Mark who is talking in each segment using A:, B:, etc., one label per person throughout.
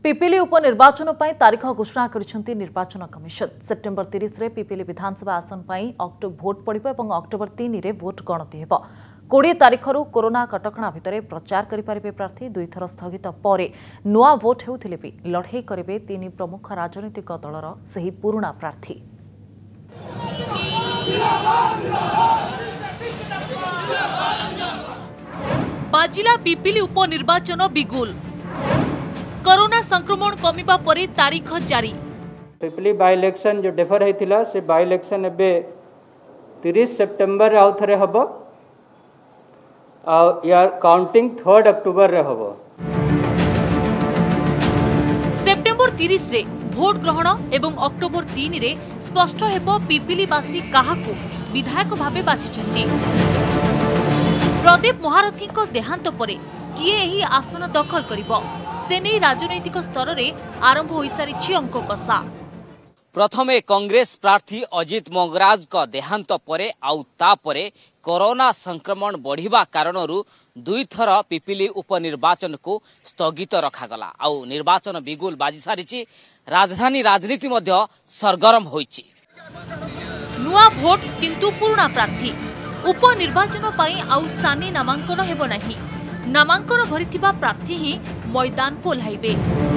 A: पिपिली उपनिर्वाचन पर तारीख घोषणा करिसेंती निर्वाचन कमिशन। सेप्टेम्बर 30 रे पिपिली विधानसभा आसन पर भोट पड़िबो एवं अक्टोबर 3 रे भोट गणति हेबो। 20 तारीखरू कोरोना कटकणा भितर प्रचार करिपारिबे प्रार्थी। 2 थर स्थगित पर नुआ भोट हेउथिले भी लड़ाई करिबे 3 प्रमुख राजनीतिक दलर सही पुराना प्रार्थी।
B: बाजिला पिपिली उपनिर्वाचन बिगुल। कोरोना संक्रमण कमिबा परे तारीख जारी।
C: पिपिली बाय इलेक्शन जो डेफर होता से बाय इलेक्शन एबे 30 सेप्टेम्बर आउ थरे हबो या काउंटिंग 3 अक्टोबर रे हबो।
B: सेप्टेम्बर 30 रे भोट ग्रहण एवं अक्टोबर 3 रे स्पष्ट हेबो पिपिलीवासी काहाकू विधायक भाबे बाछिछन्ती। प्रदीप महारथी को देहांत परे किए एही आसन दखल करिबो से नहीं राजनैतिक स्तर रे आरंभ होई सारिछि अंक कषा।
D: प्रथमे कांग्रेस प्रार्थी अजित मंगराज का देहांत परे आउ तापरे कोरोना संक्रमण बढ़िबा कारणरू 2 थर पिपिली उपनिर्वाचन को स्थगित रखागला। आउ निर्वाचन बिगुल बाजी सारिछि। राजधानी राजनीति मध्य सरगरम होइछि।
B: नुआ भोट किंतु पुराना प्रार्थी। उपनिर्वाचन पई आउ सानी नामांकन हेबो नाही। नामांकन भरिथिबा प्रार्थी ही मैदान को ओह्लाइबे।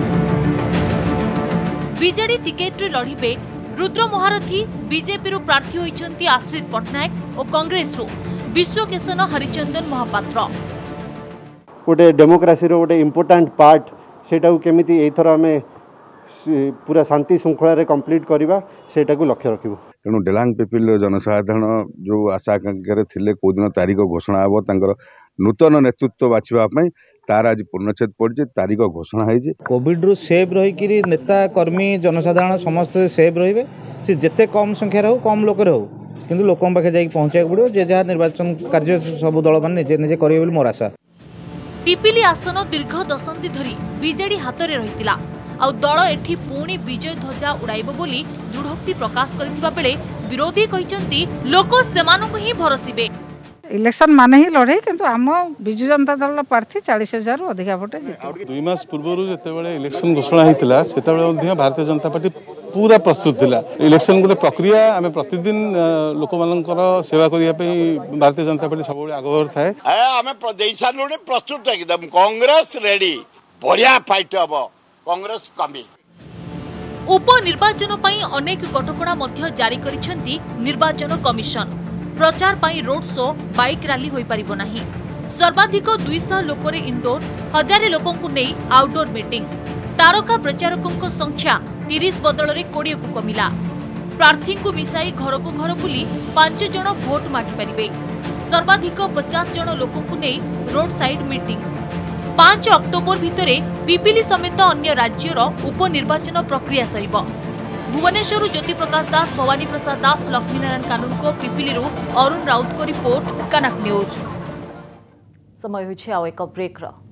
B: बीजेडी टिकेट रे लढिबे रुद्र महारथी। बीजेपी रु प्रार्थी होइछन्ती आश्रित पटनायक और कांग्रेस रु विश्वकेशन हरिचंदन महापात्र।
E: गोटे डेमोक्रेसी रो गोटे इम्पोर्टेंट पार्ट सेटा केमिति एथर हमें पूरा शांति श्रृंखला रे कंप्लीट करबा सेटा को लक्ष्य रखिबो।
F: तेणु डेलांग पिपिल जनसाधारण जो आशा आकांक्षा थे कौ दिन तारीख घोषणा हे तर नूतन नेतृत्व बाछा तार आज पूर्णछेद पड़ी तारीख घोषणा है।
G: कोविड रु सेव रही नेता कर्मी जनसाधारण समस्ते सेव रे सी जिते कम संख्यार हो कम लोक हो किंतु लोक पाखे जाई पहुंचा पड़ो जे जहाँ निर्वाचन कार्य सब दल मान निजे निजे करेंगे मोर आशा।
B: पिपिली आसन दीर्घ दशंधि धरी बीजेडी हाथ में रही आउ दल एठी पुणी विजय ध्वजा उड़ाइबो बोली दृढ़ोक्ति प्रकाश करथिबा बेले विरोधी कहिसंती लोक सेमानकु ही भरसिबे।
H: इलेक्शन माने ही लड़े किंतु आम बिजु जनता दल प्रार्थी 40,000 अधिक भोटे जीते।
I: 2 मास पूर्व जिते इलेक्शन घोषणा होता से भारतीय जनता पार्टी पूरा प्रस्तुत थिला। इलेक्शन गोटे प्रक्रिया आम प्रतिदिन लोक मानकर सेवा करने भारतीय जनता पार्टी सब आगभर थाए।
J: आम प्रस्तुत एकदम कांग्रेस रेडी बढ़िया फाइट हम कांग्रेस कमी।
B: उपनिर्वाचन पई अनेक कटकणा मध्य जारी करिसेंती निर्वाचन कमिशन। प्रचार पई रोड शो बाइक रैली होई परिबो नाही। सर्वाधिक 200 लोकरे इंडोर 1000 लोकंकु नेई आउटडोर मीटिंग। तारका प्रचारकों संख्या 30 बदल रे 20 को कमिला। प्रार्थी को मिसाई घर को घर बुली 5 जण भोट मागी परिबे। सर्वाधिक 50 जण लोकंकु नेई रोड साइड मीटिंग। 5 अक्टोबर भितरे पिपिली समेत अन्य राज्यर उपनिर्वाचन प्रक्रिया सरिबो। भुवनेश्वर ज्योति प्रकाश दास, भवानी प्रसाद दास, लक्ष्मीनारायण कानून को पिपिली अरुण राउत को रिपोर्ट कनक न्यूज।
A: समय होइछि आउ एक ब्रेक रा।